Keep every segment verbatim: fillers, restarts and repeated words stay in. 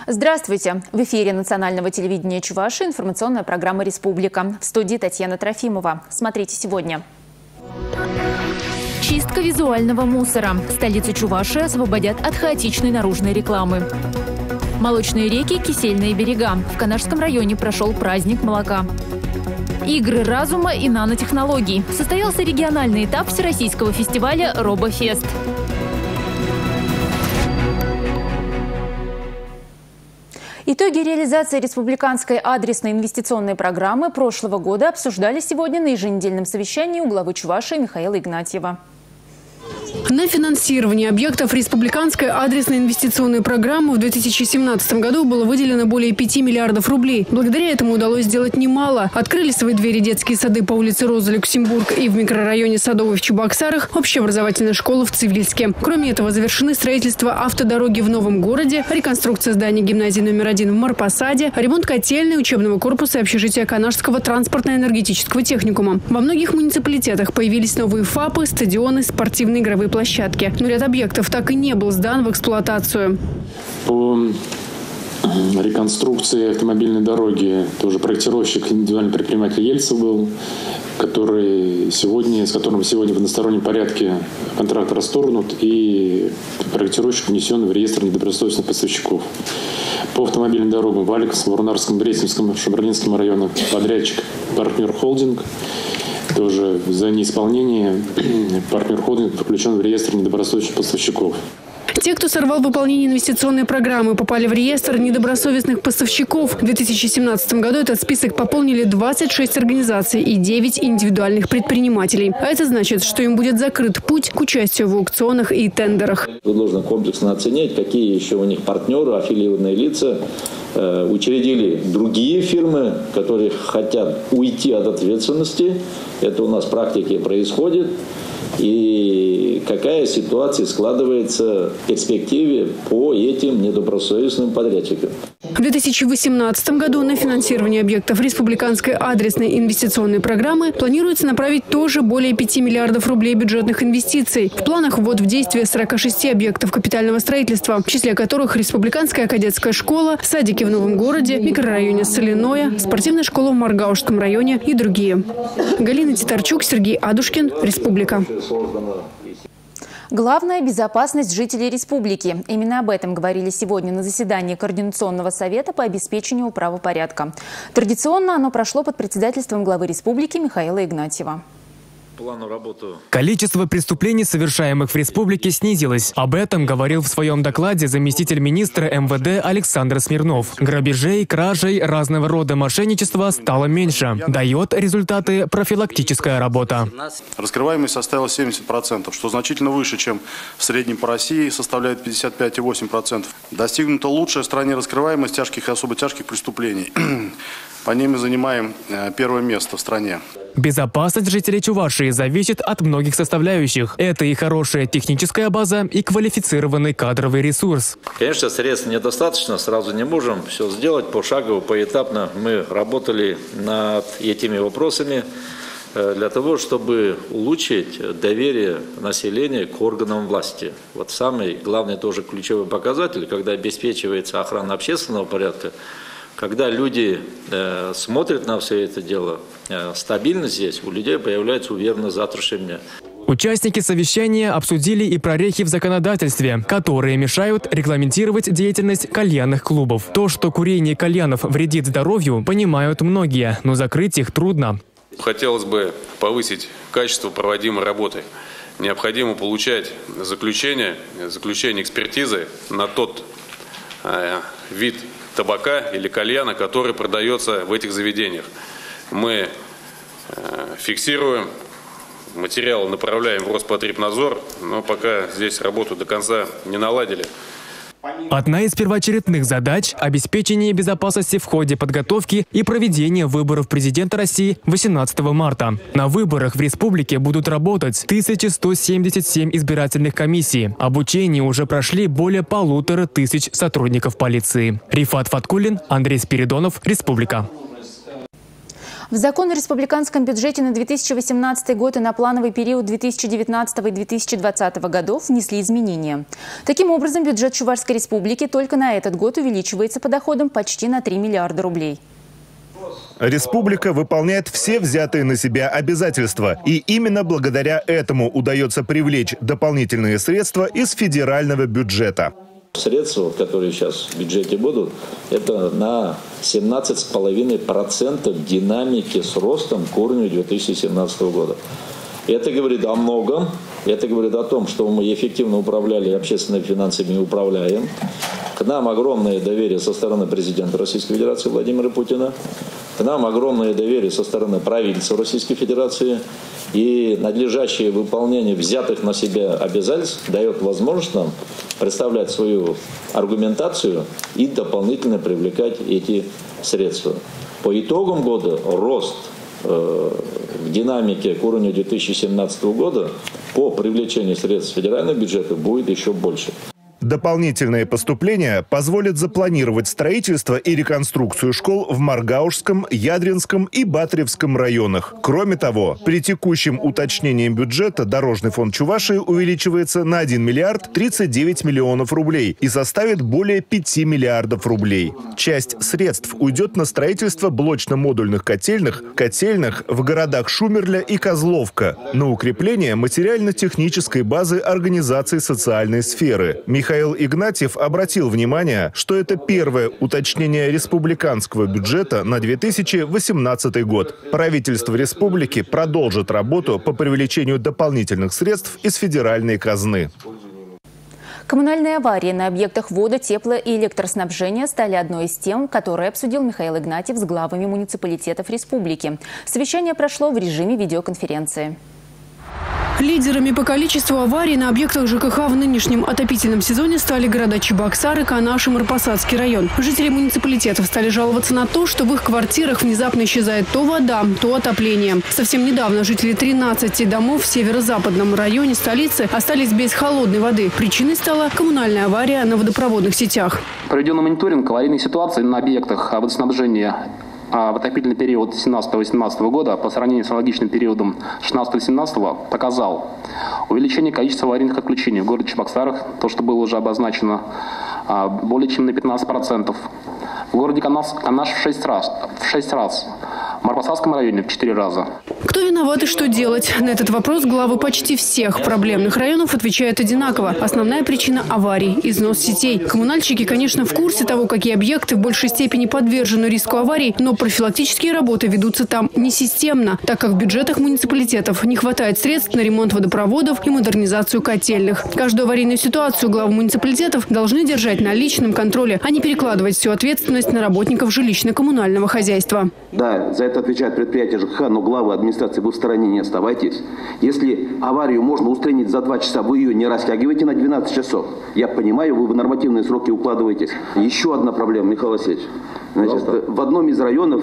Здравствуйте! В эфире национального телевидения Чувашии информационная программа «Республика». В студии Татьяна Трофимова. Смотрите сегодня. Чистка визуального мусора. Столицу Чувашии освободят от хаотичной наружной рекламы. Молочные реки, кисельные берега. В Канашском районе прошел праздник молока. Игры разума и нанотехнологий. Состоялся региональный этап всероссийского фестиваля «Робофест». Итоги реализации республиканской адресной инвестиционной программы прошлого года обсуждали сегодня на еженедельном совещании у главы Чувашии Михаила Игнатьева. На финансирование объектов республиканской адресной инвестиционной программы в две тысячи семнадцатом году было выделено более пяти миллиардов рублей. Благодаря этому удалось сделать немало. Открыли свои двери детские сады по улице Роза Люксембург и в микрорайоне Садовой в Чебоксарах, общеобразовательная школа в Цивильске. Кроме этого, завершены строительство автодороги в Новом городе, реконструкция здания гимназии номер один в Марпасаде, ремонт котельной, учебного корпуса и общежития Канашского транспортно-энергетического техникума. Во многих муниципалитетах появились новые ФАПы, стадионы, спортивные игровые площадки. Но ряд объектов так и не был сдан в эксплуатацию. По реконструкции автомобильной дороги тоже проектировщик, индивидуальный предприниматель Ельцев был, который сегодня, с которым сегодня в одностороннем порядке контракт расторгнут и проектировщик внесен в реестр недобросовестных поставщиков. По автомобильным дорогам в Александрском, Варнарском, Бресневском, Шабардинском районах подрядчик «Партнер Холдинг». Тоже за неисполнение «Партнер Холдинг» включен в реестр недобросовестных поставщиков. Те, кто сорвал выполнение инвестиционной программы, попали в реестр недобросовестных поставщиков. В две тысячи семнадцатом году этот список пополнили двадцать шесть организаций и девять индивидуальных предпринимателей. А это значит, что им будет закрыт путь к участию в аукционах и тендерах. Нужно комплексно оценить, какие еще у них партнеры, аффилированные лица. Учредили другие фирмы, которые хотят уйти от ответственности. Это у нас в практике происходит. И какая ситуация складывается в перспективе по этим недобросовестным подрядчикам. В две тысячи восемнадцатом году на финансирование объектов республиканской адресной инвестиционной программы планируется направить тоже более пяти миллиардов рублей бюджетных инвестиций. В планах ввод в действие сорока шести объектов капитального строительства, в числе которых республиканская кадетская школа, садики в Новом городе, микрорайоне Соляное, спортивная школа в Маргаушском районе и другие. Галина Титарчук, Сергей Адушкин, Республика. Главная – безопасность жителей республики. Именно об этом говорили сегодня на заседании Координационного совета по обеспечению правопорядка. Традиционно оно прошло под председательством главы республики Михаила Игнатьева. Количество преступлений, совершаемых в республике, снизилось. Об этом говорил в своем докладе заместитель министра эм вэ дэ Александр Смирнов. Грабежей, кражей, разного рода мошенничества стало меньше. Дает результаты профилактическая работа. Раскрываемость составила семьдесят процентов, что значительно выше, чем в среднем по России, составляет пятьдесят пять и восемь десятых процента. Достигнута лучшая в стране раскрываемость тяжких и особо тяжких преступлений. По ним мы занимаем первое место в стране. Безопасность жителей Чувашии зависит от многих составляющих. Это и хорошая техническая база, и квалифицированный кадровый ресурс. Конечно, средств недостаточно, сразу не можем все сделать пошагово, поэтапно. Мы работали над этими вопросами для того, чтобы улучшить доверие населения к органам власти. Вот самый главный тоже ключевой показатель, когда обеспечивается охрана общественного порядка, когда люди э, смотрят на все это дело, э, стабильно здесь, у людей появляется уверенность в завтрашнем дне. Участники совещания обсудили и прорехи в законодательстве, которые мешают регламентировать деятельность кальянных клубов. То, что курение кальянов вредит здоровью, понимают многие, но закрыть их трудно. Хотелось бы повысить качество проводимой работы. Необходимо получать заключение, заключение экспертизы на тот э, вид табака или кальяна, который продается в этих заведениях. Мы э, фиксируем, материалы направляем в Роспотребнадзор, но пока здесь работу до конца не наладили. Одна из первоочередных задач – обеспечение безопасности в ходе подготовки и проведения выборов президента России восемнадцатого марта. На выборах в республике будут работать тысяча сто семьдесят семь избирательных комиссий. Обучение уже прошли более полутора тысяч сотрудников полиции. Рифат Фаткуллин, Андрей Спиридонов, Республика. В закон о республиканском бюджете на две тысячи восемнадцатый год и на плановый период две тысячи девятнадцатого и две тысячи двадцатого годов внесли изменения. Таким образом, бюджет Чувашской республики только на этот год увеличивается по доходам почти на три миллиарда рублей. Республика выполняет все взятые на себя обязательства. И именно благодаря этому удается привлечь дополнительные средства из федерального бюджета. Средства, которые сейчас в бюджете будут, это на семнадцать целых пять десятых процента динамики с ростом к уровню две тысячи семнадцатого года. Это говорит о многом. Это говорит о том, что мы эффективно управляли общественными финансами и управляем. К нам огромное доверие со стороны президента Российской Федерации Владимира Путина. К нам огромное доверие со стороны правительства Российской Федерации. И надлежащее выполнение взятых на себя обязательств дает возможность нам представлять свою аргументацию и дополнительно привлекать эти средства. По итогам года рост э, в динамике к уровню две тысячи семнадцатого года по привлечению средств федерального бюджета будет еще больше. Дополнительные поступления позволят запланировать строительство и реконструкцию школ в Маргаушском, Ядринском и Батревском районах. Кроме того, при текущем уточнении бюджета Дорожный фонд Чувашии увеличивается на один миллиард тридцать девять миллионов рублей и составит более пяти миллиардов рублей. Часть средств уйдет на строительство блочно-модульных котельных, котельных в городах Шумерля и Козловка, на укрепление материально-технической базы организаций социальной сферы. Михаил Игнатьев обратил внимание, что это первое уточнение республиканского бюджета на две тысячи восемнадцатый год. Правительство республики продолжит работу по привлечению дополнительных средств из федеральной казны. Коммунальные аварии на объектах водо-, тепло- и электроснабжения стали одной из тем, которые обсудил Михаил Игнатьев с главами муниципалитетов республики. Совещание прошло в режиме видеоконференции. Лидерами по количеству аварий на объектах ЖКХ в нынешнем отопительном сезоне стали города Чебоксары, Канаш и Марпасадский район. Жители муниципалитетов стали жаловаться на то, что в их квартирах внезапно исчезает то вода, то отопление. Совсем недавно жители тринадцати домов в северо-западном районе столицы остались без холодной воды. Причиной стала коммунальная авария на водопроводных сетях. Проведенный мониторинг аварийной ситуации на объектах водоснабжения в отопительный период семнадцатого-восемнадцатого года по сравнению с аналогичным периодом шестнадцатого-семнадцатого показал увеличение количества аварийных отключений в городе Чебоксарах, то, что было уже обозначено, более чем на пятнадцать процентов. В городе Канаш, Канаш в шесть раз. В шесть раз. В Марпасадском районе в четыре раза. Кто виноват и что делать? На этот вопрос главы почти всех проблемных районов отвечают одинаково. Основная причина аварий – износ сетей. Коммунальщики, конечно, в курсе того, какие объекты в большей степени подвержены риску аварий, но профилактические работы ведутся там не системно, так как в бюджетах муниципалитетов не хватает средств на ремонт водопроводов и модернизацию котельных. Каждую аварийную ситуацию главы муниципалитетов должны держать на личном контроле, а не перекладывать всю ответственность на работников жилищно-коммунального хозяйства. Да, за это отвечает предприятие ЖКХ, но главы администрации, вы в стороне не оставайтесь. Если аварию можно устранить за два часа, вы ее не растягиваете на двенадцать часов. Я понимаю, вы в нормативные сроки укладываетесь. Еще одна проблема, Михаил Васильевич. Значит, в одном из районов,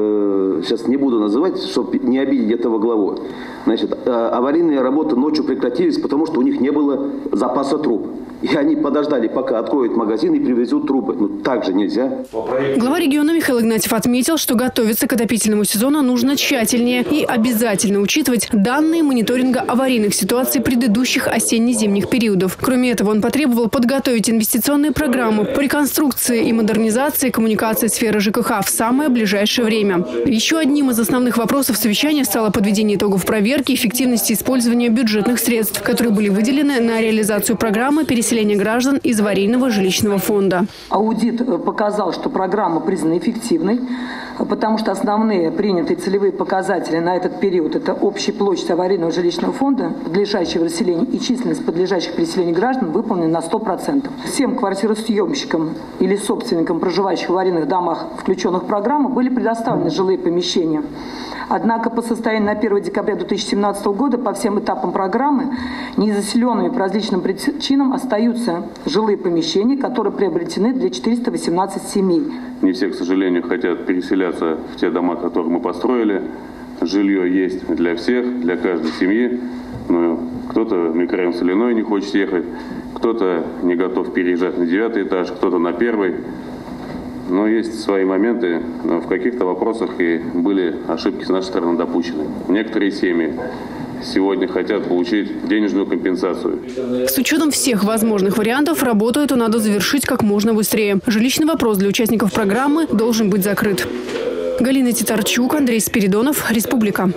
э, сейчас не буду называть, чтобы не обидеть этого главу, значит, э, аварийные работы ночью прекратились, потому что у них не было запаса труб. И они подождали, пока откроют магазин и привезут трубы. Ну, так же нельзя. Глава региона Михаил Игнатьев отметил, что готовиться к отопительному сезону нужно тщательнее и обязательно учитывать данные мониторинга аварийных ситуаций предыдущих осенне-зимних периодов. Кроме этого, он потребовал подготовить инвестиционные программы по реконструкции и модернизации коммуникаций сферы ЖКХ в самое ближайшее время. Еще одним из основных вопросов совещания стало подведение итогов проверки эффективности использования бюджетных средств, которые были выделены на реализацию программы переселения граждан из аварийного жилищного фонда. Аудит показал, что программа признана эффективной, потому что основные принятые целевые показатели на этот период – это общая площадь аварийного жилищного фонда, подлежащего расселению, и численность подлежащих переселению граждан выполнены на сто процентов. Всем квартиросъемщикам или собственникам, проживающих в аварийных домах, включенных в программу, были предоставлены жилые помещения. Однако по состоянию на первое декабря две тысячи семнадцатого года по всем этапам программы незаселенными по различным причинам остаются жилые помещения, которые приобретены для четырёхсот восемнадцати семей. Не все, к сожалению, хотят переселяться в те дома, которые мы построили. Жилье есть для всех, для каждой семьи. Но кто-то в микрорайон Соляной не хочет ехать, кто-то не готов переезжать на девятый этаж, кто-то на первый. Но есть свои моменты, в каких-то вопросах и были ошибки с нашей стороны допущены. Некоторые семьи сегодня хотят получить денежную компенсацию. С учетом всех возможных вариантов, работу эту надо завершить как можно быстрее. Жилищный вопрос для участников программы должен быть закрыт. Галина Титарчук, Андрей Спиридонов, Республика.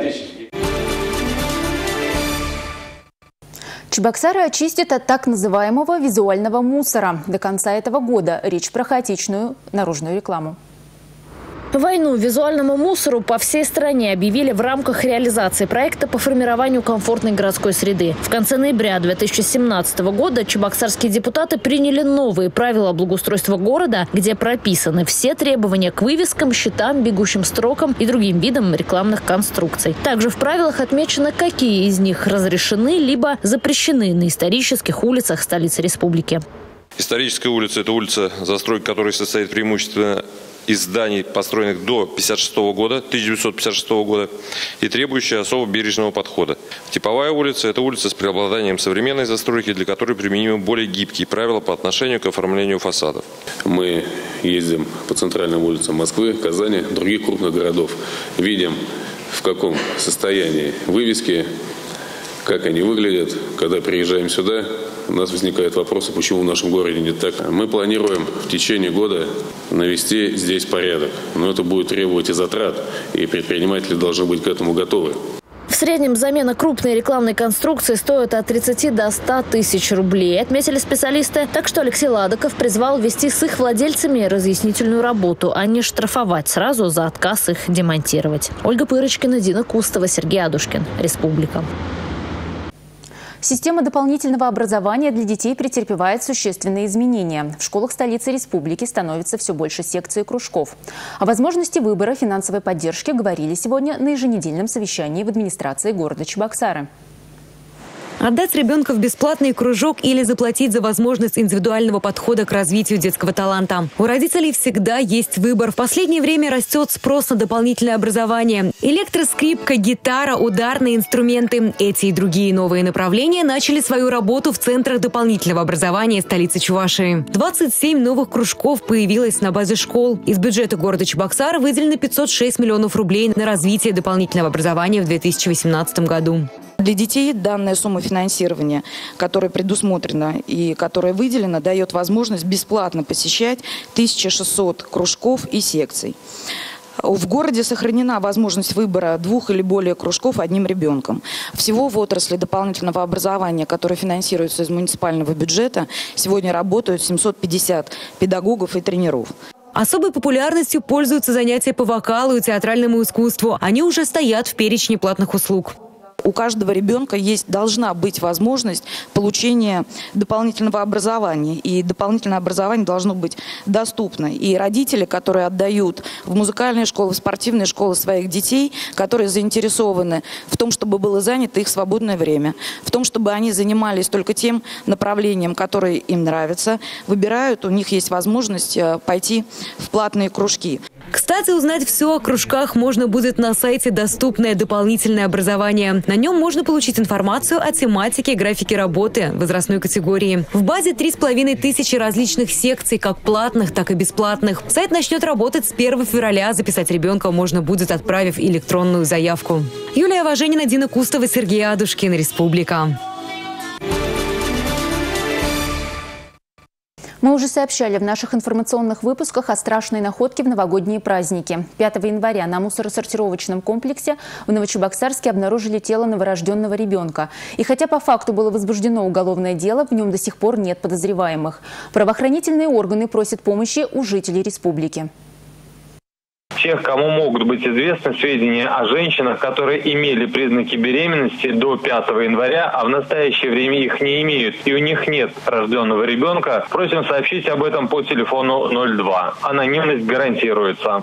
Чебоксары очистят от так называемого визуального мусора. До конца этого года речь про хаотичную наружную рекламу. Войну визуальному мусору по всей стране объявили в рамках реализации проекта по формированию комфортной городской среды. В конце ноября две тысячи семнадцатого года чебоксарские депутаты приняли новые правила благоустройства города, где прописаны все требования к вывескам, щитам, бегущим строкам и другим видам рекламных конструкций. Также в правилах отмечено, какие из них разрешены либо запрещены на исторических улицах столицы республики. Историческая улица – это улица, застройка которой состоит преимущественно из зданий, построенных до пятьдесят шестого года, тысяча девятьсот пятьдесят шестого года, и требующая особо бережного подхода. Типовая улица – это улица с преобладанием современной застройки, для которой применимы более гибкие правила по отношению к оформлению фасадов. Мы ездим по центральным улицам Москвы, Казани, других крупных городов. Видим, в каком состоянии вывески, как они выглядят. Когда приезжаем сюда, у нас возникают вопросы, почему в нашем городе не так. Мы планируем в течение года навести здесь порядок. Но это будет требовать и затрат, и предприниматели должны быть к этому готовы. В среднем замена крупной рекламной конструкции стоит от тридцати до ста тысяч рублей, отметили специалисты. Так что Алексей Ладоков призвал вести с их владельцами разъяснительную работу, а не штрафовать сразу за отказ их демонтировать. Ольга Пырочкина, Дина Кустова, Сергей Адушкин. Республика. Система дополнительного образования для детей претерпевает существенные изменения. В школах столицы республики становится все больше секций и кружков. О возможности выбора финансовой поддержки говорили сегодня на еженедельном совещании в администрации города Чебоксары. Отдать ребенка в бесплатный кружок или заплатить за возможность индивидуального подхода к развитию детского таланта. У родителей всегда есть выбор. В последнее время растет спрос на дополнительное образование. Электроскрипка, гитара, ударные инструменты. Эти и другие новые направления начали свою работу в центрах дополнительного образования столицы Чувашии. двадцать семь новых кружков появилось на базе школ. Из бюджета города Чебоксары выделено пятьсот шесть миллионов рублей на развитие дополнительного образования в две тысячи восемнадцатом году. Для детей данная сумма финансирования, которая предусмотрена и которая выделена, дает возможность бесплатно посещать тысячу шестьсот кружков и секций. В городе сохранена возможность выбора двух или более кружков одним ребенком. Всего в отрасли дополнительного образования, которое финансируется из муниципального бюджета, сегодня работают семьсот пятьдесят педагогов и тренеров. Особой популярностью пользуются занятия по вокалу и театральному искусству. Они уже стоят в перечне платных услуг. У каждого ребенка есть, должна быть возможность получения дополнительного образования. И дополнительное образование должно быть доступно. И родители, которые отдают в музыкальные школы, в спортивные школы своих детей, которые заинтересованы в том, чтобы было занято их свободное время, в том, чтобы они занимались только тем направлением, которое им нравится, выбирают, у них есть возможность пойти в платные кружки. Кстати, узнать все о кружках можно будет на сайте «Доступное дополнительное образование». На нем можно получить информацию о тематике и графике работы возрастной категории. В базе три с половиной тысячи различных секций, как платных, так и бесплатных. Сайт начнет работать с первого февраля. Записать ребенка можно будет, отправив электронную заявку. Юлия Важенина, Дина Кустова, Сергей Адушкин. Республика. Мы уже сообщали в наших информационных выпусках о страшной находке в новогодние праздники. пятого января на мусоросортировочном комплексе в Новочебоксарске обнаружили тело новорожденного ребенка. И хотя по факту было возбуждено уголовное дело, в нем до сих пор нет подозреваемых. Правоохранительные органы просят помощи у жителей республики. Тех, кому могут быть известны сведения о женщинах, которые имели признаки беременности до пятого января, а в настоящее время их не имеют и у них нет рожденного ребенка, просим сообщить об этом по телефону ноль два. Анонимность гарантируется.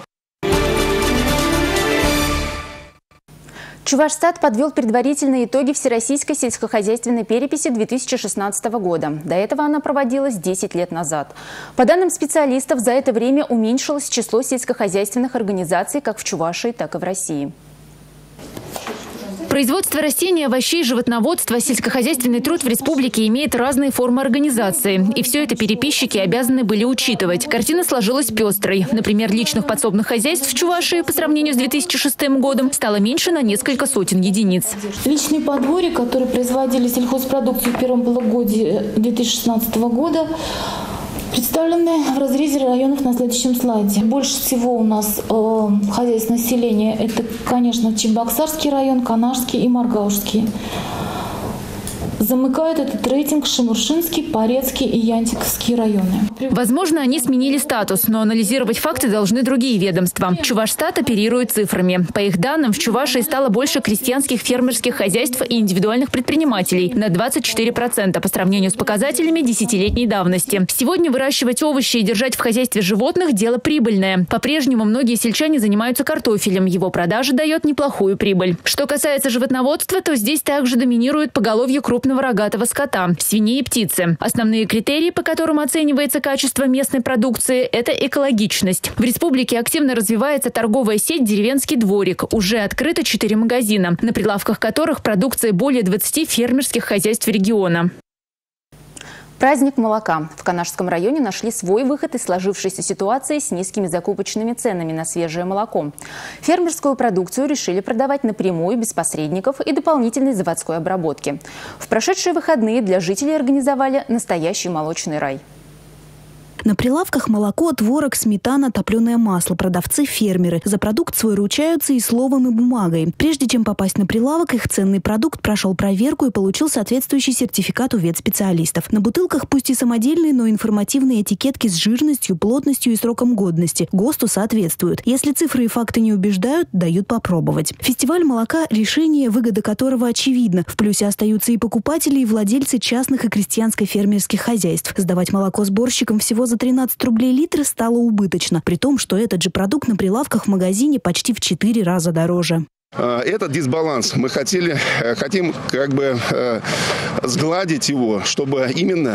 Чувашстат подвел предварительные итоги Всероссийской сельскохозяйственной переписи две тысячи шестнадцатого года. До этого она проводилась десять лет назад. По данным специалистов, за это время уменьшилось число сельскохозяйственных организаций как в Чувашии, так и в России. Производство растений, овощей, животноводство, сельскохозяйственный труд в республике имеет разные формы организации. И все это переписчики обязаны были учитывать. Картина сложилась пестрой. Например, личных подсобных хозяйств в Чувашии по сравнению с две тысячи шестым годом стало меньше на несколько сотен единиц. Личные подворья, которые производили сельхозпродукцию в первом полугодии две тысячи шестнадцатого года, представлены в разрезе районов на следующем слайде. Больше всего у нас э, хозяйств населения – это, конечно, Чебоксарский район, Канашский и Маргаушский. Замыкают этот рейтинг Шемуршинский, Порецкий и Янтиковский районы. Возможно, они сменили статус, но анализировать факты должны другие ведомства. Чувашстат оперирует цифрами. По их данным, в Чувашии стало больше крестьянских фермерских хозяйств и индивидуальных предпринимателей на двадцать четыре процента по сравнению с показателями десятилетней давности. Сегодня выращивать овощи и держать в хозяйстве животных – дело прибыльное. По-прежнему многие сельчане занимаются картофелем. Его продажа дает неплохую прибыль. Что касается животноводства, то здесь также доминирует поголовье крупного рогатого скота, свиней и птицы. Основные критерии, по которым оценивается качество местной продукции – это экологичность. В республике активно развивается торговая сеть «Деревенский дворик». Уже открыто четыре магазина, на прилавках которых продукция более двадцати фермерских хозяйств региона. Праздник молока. В Канашском районе нашли свой выход из сложившейся ситуации с низкими закупочными ценами на свежее молоко. Фермерскую продукцию решили продавать напрямую, без посредников и дополнительной заводской обработки. В прошедшие выходные для жителей организовали настоящий молочный рай. На прилавках молоко, творог, сметана, топленое масло. Продавцы – фермеры. За продукт свой ручаются и словом, и бумагой. Прежде чем попасть на прилавок, их ценный продукт прошел проверку и получил соответствующий сертификат у ветспециалистов. На бутылках пусть и самодельные, но информативные этикетки с жирностью, плотностью и сроком годности. ГОСТу соответствуют. Если цифры и факты не убеждают, дают попробовать. Фестиваль молока – решение, выгода которого очевидна. В плюсе остаются и покупатели, и владельцы частных и крестьянско-фермерских хозяйств. Сдавать молоко сборщикам всего за тринадцать рублей литр стало убыточно, при том, что этот же продукт на прилавках в магазине почти в четыре раза дороже. Этот дисбаланс мы хотели, хотим как бы сгладить его, чтобы именно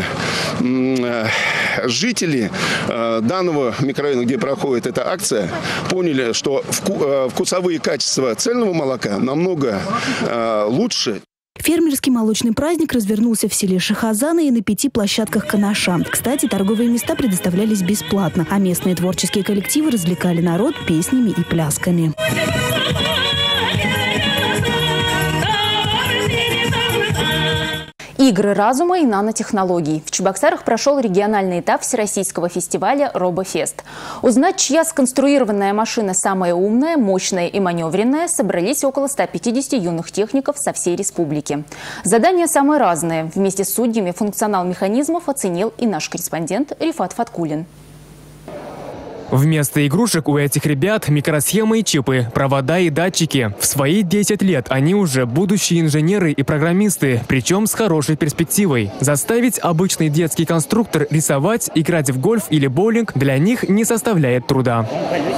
жители данного микрорайона, где проходит эта акция, поняли, что вкусовые качества цельного молока намного лучше. Фермерский молочный праздник развернулся в селе Шахазаны и на пяти площадках Канаша. Кстати, торговые места предоставлялись бесплатно, а местные творческие коллективы развлекали народ песнями и плясками. Игры разума и нанотехнологий. В Чебоксарах прошел региональный этап всероссийского фестиваля «Робофест». Узнать, чья сконструированная машина самая умная, мощная и маневренная, собрались около ста пятидесяти юных техников со всей республики. Задания самые разные. Вместе с судьями функционал механизмов оценил и наш корреспондент Рифат Фаткулин. Вместо игрушек у этих ребят микросхемы и чипы, провода и датчики. В свои десять лет они уже будущие инженеры и программисты, причем с хорошей перспективой. Заставить обычный детский конструктор рисовать, играть в гольф или боулинг для них не составляет труда.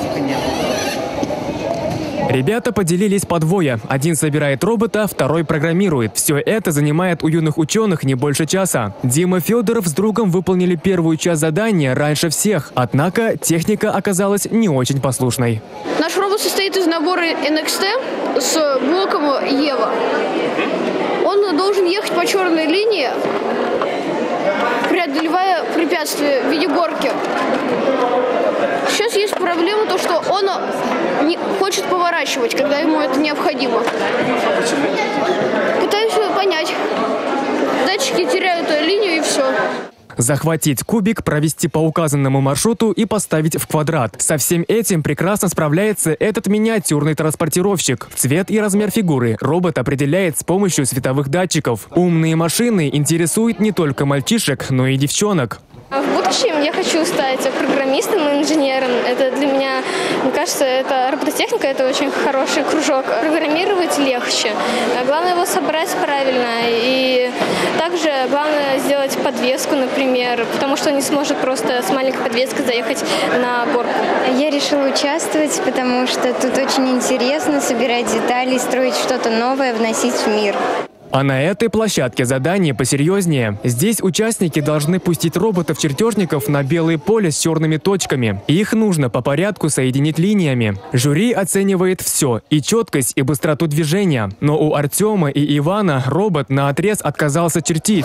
Ребята поделились по двое. Один собирает робота, второй программирует. Все это занимает у юных ученых не больше часа. Дима Федоров с другом выполнили первую часть задания раньше всех. Однако техника оказалась не очень послушной. Наш робот состоит из набора эн икс ти с блоком Ева. Он должен ехать по черной линии, преодолевая препятствия в виде горки. Сейчас есть проблема, то что он не хочет поворачивать, когда ему это необходимо. Пытаюсь понять. Датчики теряют линию и все. Захватить кубик, провести по указанному маршруту и поставить в квадрат. Со всем этим прекрасно справляется этот миниатюрный транспортировщик. Цвет и размер фигуры робот определяет с помощью световых датчиков. Умные машины интересуют не только мальчишек, но и девчонок. В будущем я хочу стать программистом и инженером. Это для меня, мне кажется, это робототехника, это очень хороший кружок. Программировать легче. Главное его собрать правильно. И также главное сделать подвеску, например, потому что он не сможет просто с маленькой подвеской заехать на горку. Я решила участвовать, потому что тут очень интересно собирать детали, строить что-то новое, вносить в мир. А на этой площадке задание посерьезнее. Здесь участники должны пустить роботов-чертежников на белое поле с черными точками. Их нужно по порядку соединить линиями. Жюри оценивает все – и четкость, и быстроту движения. Но у Артема и Ивана робот наотрез отказался чертить.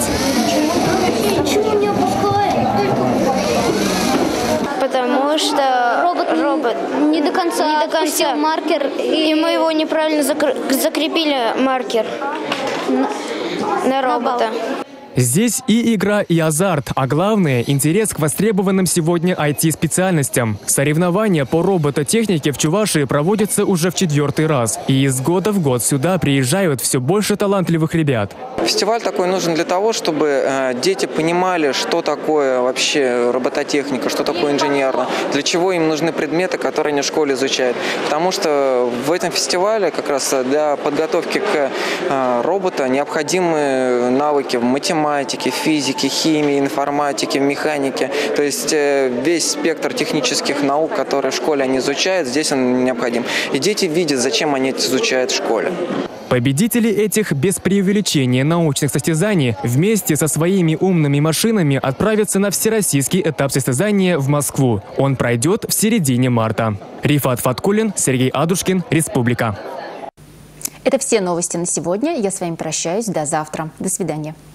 Потому что робот, робот не до конца, не до конца. маркер, и... и мы его неправильно закр... закрепили маркер на, на робота. Здесь и игра, и азарт, а главное – интерес к востребованным сегодня ай ти-специальностям. Соревнования по робототехнике в Чувашии проводятся уже в четвертый раз. И из года в год сюда приезжают все больше талантливых ребят. Фестиваль такой нужен для того, чтобы э, дети понимали, что такое вообще робототехника, что такое инженерно, для чего им нужны предметы, которые они в школе изучают. Потому что в этом фестивале как раз для подготовки к э, робота необходимы навыки в математике, математике, физике, химии, информатике, механике. То есть весь спектр технических наук, которые в школе они изучают, здесь он необходим. И дети видят, зачем они это изучают в школе. Победители этих без преувеличения научных состязаний вместе со своими умными машинами отправятся на всероссийский этап состязания в Москву. Он пройдет в середине марта. Рифат Фаткулин, Сергей Адушкин, Республика. Это все новости на сегодня. Я с вами прощаюсь. До завтра. До свидания.